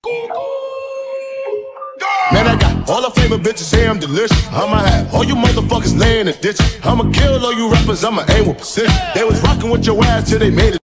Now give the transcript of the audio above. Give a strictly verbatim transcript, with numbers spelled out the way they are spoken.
Man, I got all the favorite bitches say I'm delicious. I'ma have all you motherfuckers laying in the ditch. I'ma kill all you rappers, I'ma aim with precision. They was rocking with your ass till they made it.